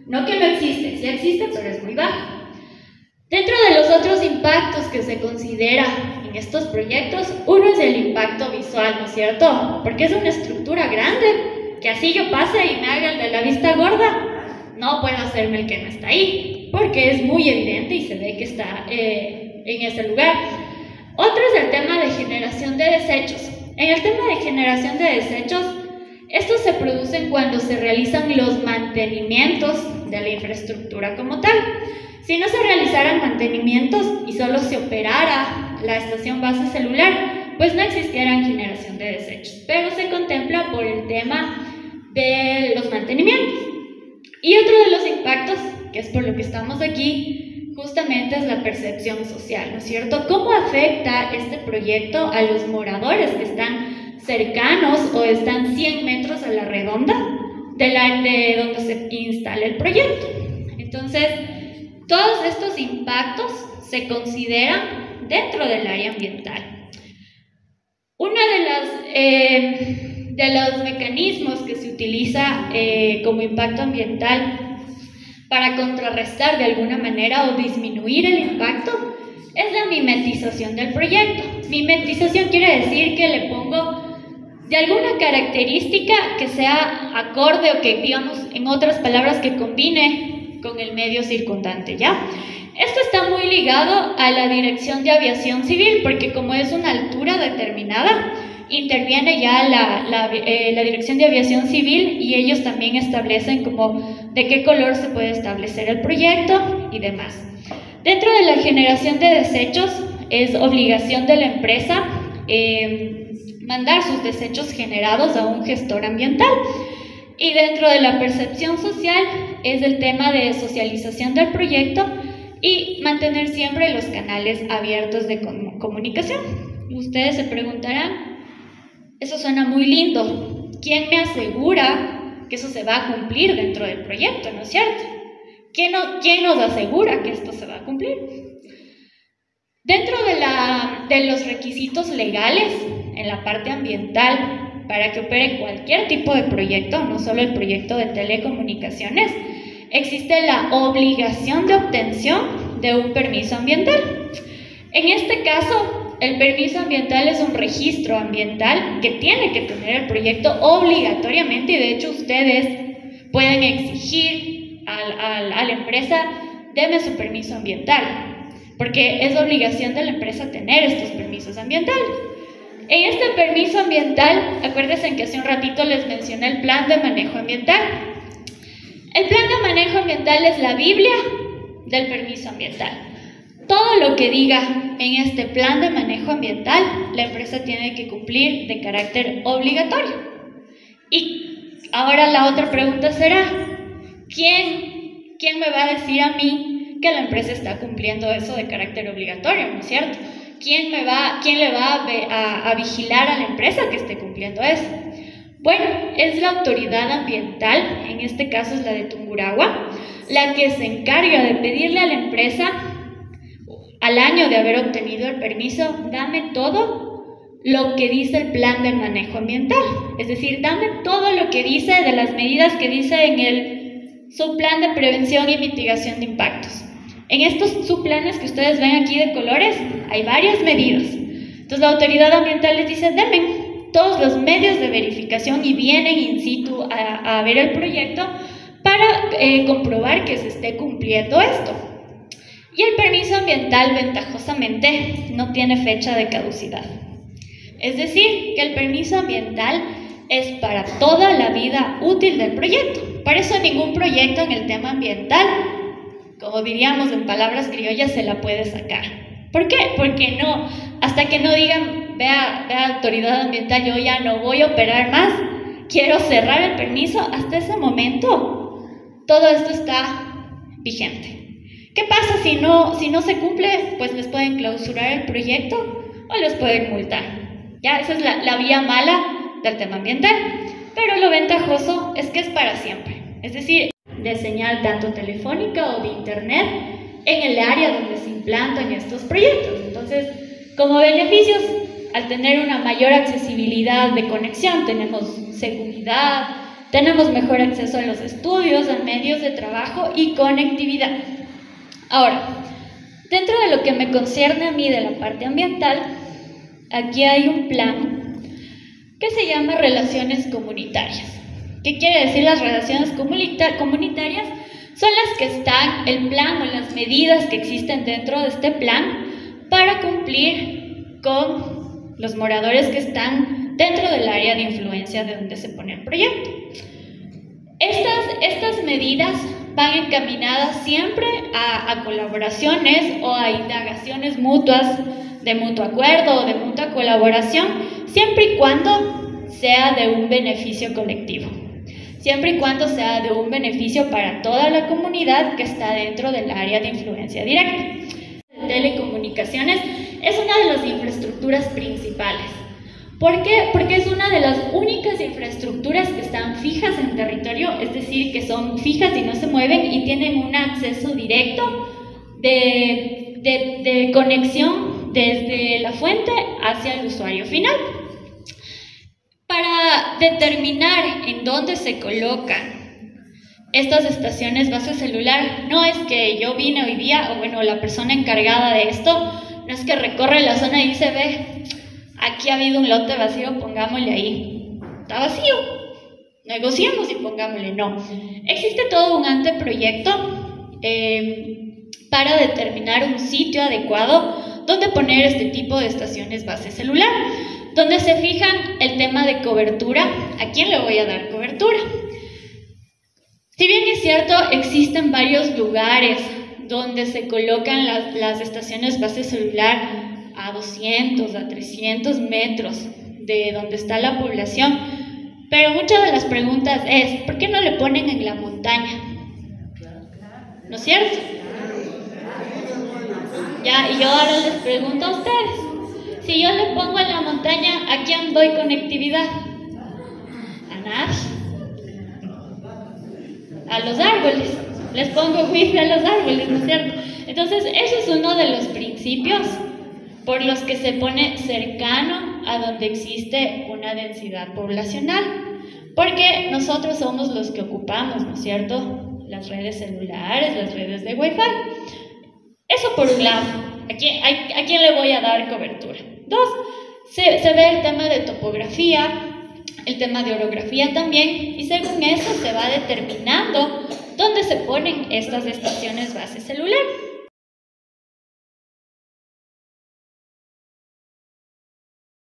No que no existe, sí existe, pero es muy bajo. Dentro de los otros impactos que se considera en estos proyectos, uno es el impacto visual, ¿no es cierto? Porque es una estructura grande, que así yo pase y me haga el de la vista gorda, no puedo hacerme el que no está ahí, porque es muy evidente y se ve que está en ese lugar. Otro es el tema de generación de desechos. En el tema de generación de desechos, estos se producen cuando se realizan los mantenimientos de la infraestructura como tal. Si no se realizaran mantenimientos y solo se operara la estación base celular, pues no existiera generación de desechos, pero se contempla por el tema de los mantenimientos. Y otro de los impactos, que es por lo que estamos aquí, justamente es la percepción social, ¿no es cierto? ¿Cómo afecta este proyecto a los moradores que están cercanos o están 100 metros a la redonda de donde se instala el proyecto? Entonces, todos estos impactos se consideran dentro del área ambiental. Uno de los mecanismos que se utiliza como impacto ambiental para contrarrestar de alguna manera o disminuir el impacto es la mimetización del proyecto. Mimetización quiere decir que le pongo de alguna característica que sea acorde o que, digamos, en otras palabras, que combine con el medio circundante, ¿ya? Esto está muy ligado a la Dirección de Aviación Civil, porque como es una altura determinada, interviene ya la Dirección de Aviación Civil y ellos también establecen como de qué color se puede establecer el proyecto y demás. Dentro de la generación de desechos es obligación de la empresa mandar sus desechos generados a un gestor ambiental. Y dentro de la percepción social es el tema de socialización del proyecto y mantener siempre los canales abiertos de comunicación. Ustedes se preguntarán, eso suena muy lindo, ¿quién me asegura que eso se va a cumplir dentro del proyecto, no es cierto? ¿Quién nos asegura que esto se va a cumplir? Dentro de los requisitos legales en la parte ambiental, para que opere cualquier tipo de proyecto, no solo el proyecto de telecomunicaciones, existe la obligación de obtención de un permiso ambiental. En este caso, el permiso ambiental es un registro ambiental que tiene que tener el proyecto obligatoriamente, y de hecho ustedes pueden exigir a la empresa, deme su permiso ambiental, porque es obligación de la empresa tener estos permisos ambientales. En este permiso ambiental, acuérdense que hace un ratito les mencioné el plan de manejo ambiental. El plan de manejo ambiental es la Biblia del permiso ambiental. Todo lo que diga en este plan de manejo ambiental, la empresa tiene que cumplir de carácter obligatorio. Y ahora la otra pregunta será, ¿quién me va a decir a mí que la empresa está cumpliendo eso de carácter obligatorio, ¿no es cierto? ¿Quién le va a vigilar a la empresa que esté cumpliendo eso? Bueno, es la autoridad ambiental, en este caso es la de Tungurahua, la que se encarga de pedirle a la empresa, al año de haber obtenido el permiso, dame todo lo que dice el plan de manejo ambiental. Es decir, dame todo lo que dice de las medidas que dice en el subplan de prevención y mitigación de impactos. En estos subplanes que ustedes ven aquí de colores, hay varias medidas. Entonces la autoridad ambiental les dice, denme todos los medios de verificación y vienen in situ a ver el proyecto para comprobar que se esté cumpliendo esto. Y el permiso ambiental, ventajosamente, no tiene fecha de caducidad. Es decir, que el permiso ambiental es para toda la vida útil del proyecto. Por eso ningún proyecto en el tema ambiental, como diríamos en palabras criollas, se la puede sacar. ¿Por qué? Porque no, hasta que no digan, vea autoridad ambiental, yo ya no voy a operar más, quiero cerrar el permiso, hasta ese momento todo esto está vigente. ¿Qué pasa si no se cumple? Pues les pueden clausurar el proyecto o les pueden multar. Ya, esa es la vía mala del tema ambiental. Pero lo ventajoso es que es para siempre. Es decir, de señal tanto telefónica o de internet en el área donde se implantan estos proyectos. Entonces, como beneficios, al tener una mayor accesibilidad de conexión, tenemos seguridad, tenemos mejor acceso a los estudios, al medios de trabajo y conectividad. Ahora, dentro de lo que me concierne a mí de la parte ambiental, aquí hay un plan que se llama relaciones comunitarias. ¿Qué quiere decir las relaciones comunitarias? Son las que están, el plan o las medidas que existen dentro de este plan para cumplir con los moradores que están dentro del área de influencia de donde se pone el proyecto. Estas medidas van encaminadas siempre a colaboraciones o a indagaciones mutuas, de mutuo acuerdo o de mutua colaboración, siempre y cuando sea de un beneficio colectivo, siempre y cuando sea de un beneficio para toda la comunidad que está dentro del área de influencia directa. Telecomunicaciones es una de las infraestructuras principales. ¿Por qué? Porque es una de las únicas infraestructuras que están fijas en territorio, es decir, que son fijas y no se mueven y tienen un acceso directo de conexión desde la fuente hacia el usuario final. Para determinar en dónde se colocan estas estaciones base celular, no es que yo vine hoy día, o bueno, la persona encargada de esto, no es que recorre la zona y dice, ve, aquí ha habido un lote vacío, pongámosle ahí. Está vacío, negociemos y pongámosle. No. Existe todo un anteproyecto para determinar un sitio adecuado donde poner este tipo de estaciones base celular, donde se fijan el tema de cobertura, a quién le voy a dar cobertura. Si bien es cierto, existen varios lugares donde se colocan las estaciones base celular a 200, a 300 metros de donde está la población, pero muchas de las preguntas es, ¿por qué no le ponen en la montaña? ¿No es cierto? Ya, y yo ahora les pregunto a ustedes, si yo le pongo en la montaña, ¿a quién doy conectividad? A nadie. A los árboles. Les pongo wifi a los árboles, ¿no es cierto? Entonces, eso es uno de los principios por los que se pone cercano a donde existe una densidad poblacional, porque nosotros somos los que ocupamos, ¿no es cierto?, las redes celulares, las redes de Wi-Fi. Eso por un lado, ¿a quién le voy a dar cobertura? Dos, se ve el tema de topografía, el tema de orografía también, y según eso se va determinando dónde se ponen estas estaciones base celular.